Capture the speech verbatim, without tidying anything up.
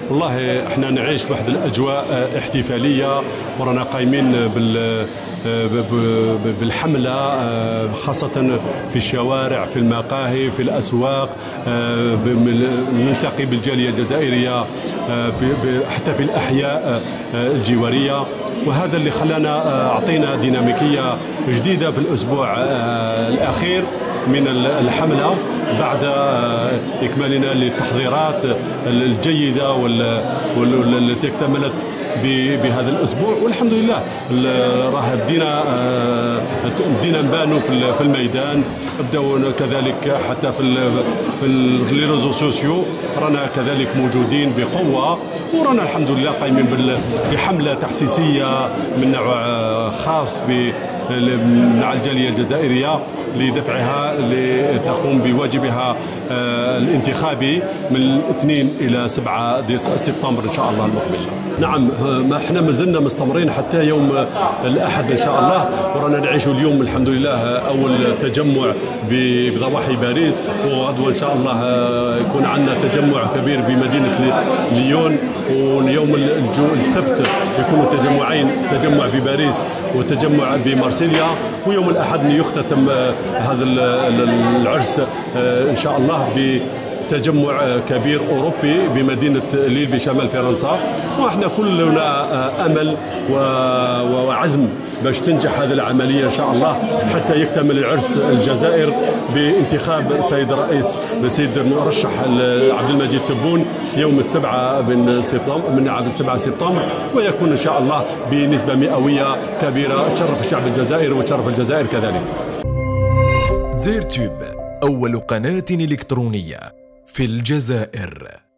والله احنا نعيش واحد الاجواء احتفاليه ورانا قايمين بال بالحملة خاصة في الشوارع، في المقاهي، في الأسواق، نلتقي بالجالية الجزائرية حتى في الأحياء الجوارية، وهذا اللي خلانا أعطينا ديناميكية جديدة في الأسبوع الأخير من الحملة بعد إكمالنا للتحضيرات الجيدة والتي اكتملت بهذا الاسبوع، والحمد لله راه بدينا بدينا نبانوا في الميدان، بداو كذلك حتى في في لي ريزو سوسيو رانا كذلك موجودين بقوه، ورانا الحمد لله قايمين بحمله تحسيسيه من نوع خاص مع الجاليه الجزائريه لدفعها لتقوم بواجبها الانتخابي من اثنين إلى سبعة سبتمبر إن شاء الله المقبل. نعم، ما احنا مازلنا مستمرين حتى يوم الأحد إن شاء الله، ورانا نعيش اليوم الحمد لله أول تجمع بضواحي باريس، وغدوة إن شاء الله يكون عندنا تجمع كبير بمدينة ليون، ويوم السبت يكونوا تجمعين، تجمع في باريس وتجمع بمارسيليا، ويوم الأحد يختتم هذا العرس إن شاء الله بتجمع كبير أوروبي بمدينة ليل بشمال فرنسا، وإحنا كلنا أمل وعزم باش تنجح هذه العملية إن شاء الله حتى يكتمل العرس الجزائر بانتخاب سيد الرئيس السيد المرشح عبد المجيد تبون يوم السبعة من سبتمبر من عام السبعة سبتمبر، ويكون إن شاء الله بنسبة مئوية كبيرة تشرف الشعب الجزائري وتشرف الجزائر كذلك. دزاير تيوب، أول قناة إلكترونية في الجزائر.